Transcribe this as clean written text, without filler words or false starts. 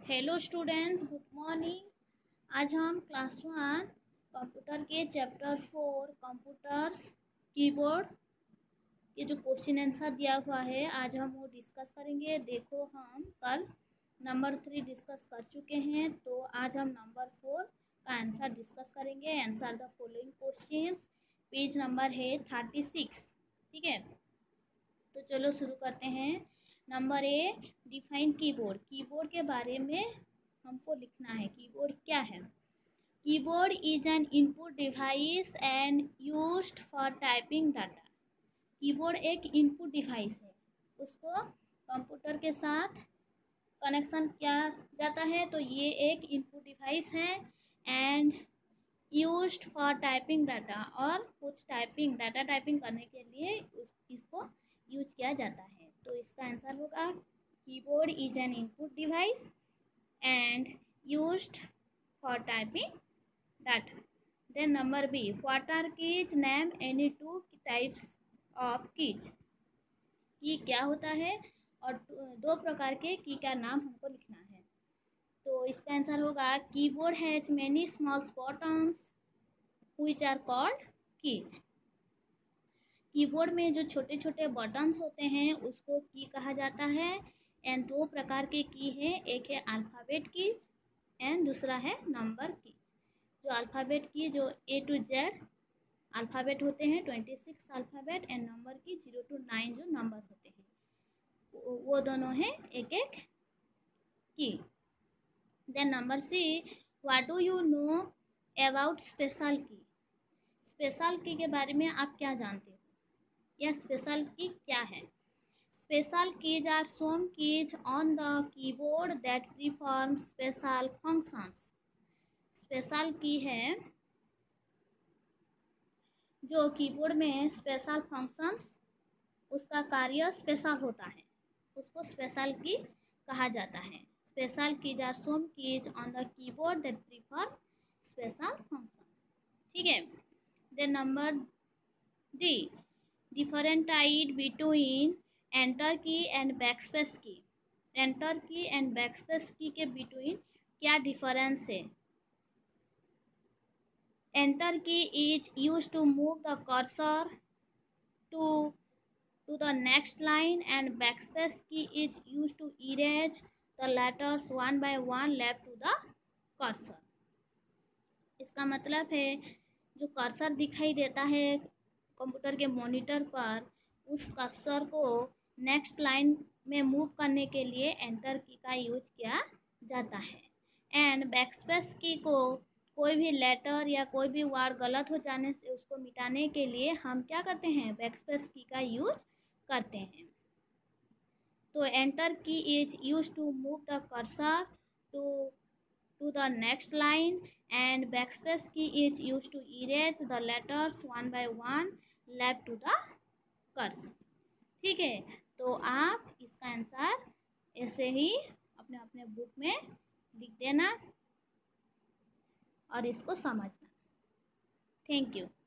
Hello students, good morning. आज हम class 1 computer के चैप्टर 4 कंप्यूटर्स कीबोर्ड के जो क्वेश्चन आंसर दिया हुआ है आज हम वो डिस्कस करेंगे। देखो, हम कल नंबर 3 डिस्कस कर चुके हैं, तो आज हम नंबर 4 का आंसर डिस्कस करेंगे। Answer the following questions. Page number है 36। ठीक है, तो चलो शुरू करते हैं। Number A, define keyboard. Keyboard के बारे में हमको लिखना है। कीबोर्ड क्या है? Keyboard is an input device and used for typing data. कीबोर्ड एक इनपुट डिवाइस है, उसको कंप्यूटर के साथ कनेक्शन किया जाता है, तो ये एक इनपुट डिवाइस है। And used for typing data, और कुछ टाइपिंग डाटा टाइपिंग करने के लिए इसको यूज किया जाता है। तो इसका आंसर होगा keyboard is an input device and used for typing data. Then number B, what are keys? Name any two types of keys. Key क्या होता है और दो प्रकार के की का नाम हमको लिखना है। तो इसका आंसर होगा keyboard has many small buttons which are called keys. Keyboard में जो छोटे छोटे बटन्स होते हैं उसको की कहा जाता है। एंड दो प्रकार के की है, एक है अल्फ़ाबेट कीज एंड दूसरा है नंबर कीज। जो अल्फ़ाबेट की जो A to Z अल्फ़ाबेट होते हैं 26 अल्फ़ाबेट, एंड नंबर की 0 to 9 जो नंबर होते हैं वो दोनों हैं एक एक key. Then number C, what do you know about special key? Special key के बारे में आप क्या जानते हो, या स्पेशल की क्या है? Special keys are some keys on the keyboard that perform special functions. Special key है जो कीबोर्ड में स्पेशल फंक्शंस, उसका कार्य स्पेशल होता है, उसको स्पेशल की कहा जाता है। Special keys are some keys on the keyboard that perform special function. ठीक है। Then number D, differentiate between enter key and backspace key. Enter key and backspace key के बिटवीन क्या डिफरेंस है? Enter key is used to move the cursor to the next line, and backspace key is used to erase the letters one by one left to the cursor। इसका मतलब है जो cursor दिखाई देता है computer के monitor पर, उस कर्सर को नेक्स्ट लाइन में मूव करने के लिए एंटर की का यूज किया जाता है। एंड बैकस्पेस की को कोई भी लेटर या कोई भी वर्ड गलत हो जाने से उसको मिटाने के लिए हम क्या करते हैं? बैकस्पेस की का यूज करते हैं। तो enter key is use to move the cursor to the next line, and backspace key is used to erase the letters one by one left to the cursor। ठीक है, तो आप इसका आंसर ऐसे ही अपने अपने बुक में लिख देना और इसको समझना। Thank you.